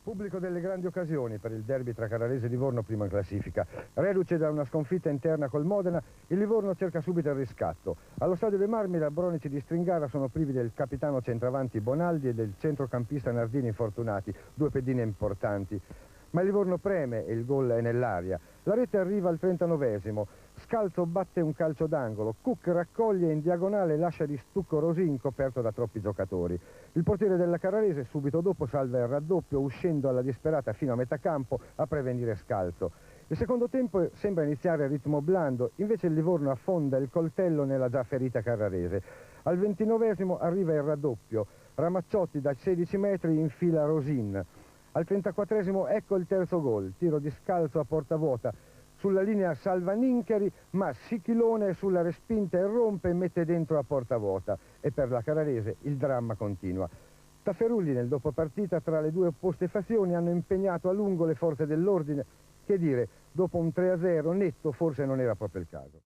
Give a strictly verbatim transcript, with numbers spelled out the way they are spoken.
Pubblico delle grandi occasioni per il derby tra Carrarese e Livorno primo in classifica. Reduce da una sconfitta interna col Modena, il Livorno cerca subito il riscatto. Allo stadio dei Marmi i Bronici di Stringara sono privi del capitano centravanti Bonaldi e del centrocampista Nardini infortunati, due pedine importanti. Ma il Livorno preme e il gol è nell'aria. La rete arriva al trentanovesimo. Scalzo batte un calcio d'angolo. Cook raccoglie in diagonale e lascia di stucco Rosin coperto da troppi giocatori. Il portiere della Carrarese subito dopo salva il raddoppio uscendo alla disperata fino a metà campo a prevenire Scalzo. Il secondo tempo sembra iniziare a ritmo blando, invece il Livorno affonda il coltello nella già ferita Carrarese. Al ventinovesimo arriva il raddoppio. Ramacciotti da sedici metri infila Rosin. Al trentaquattresimo ecco il terzo gol, tiro di Scalzo a porta vuota. Sulla linea salva Nincheri, ma Sichilone sulla respinta e rompe e mette dentro a porta vuota. E per la Carrarese il dramma continua. Tafferulli nel dopopartita tra le due opposte fazioni hanno impegnato a lungo le forze dell'ordine. Che dire, dopo un tre a zero netto forse non era proprio il caso.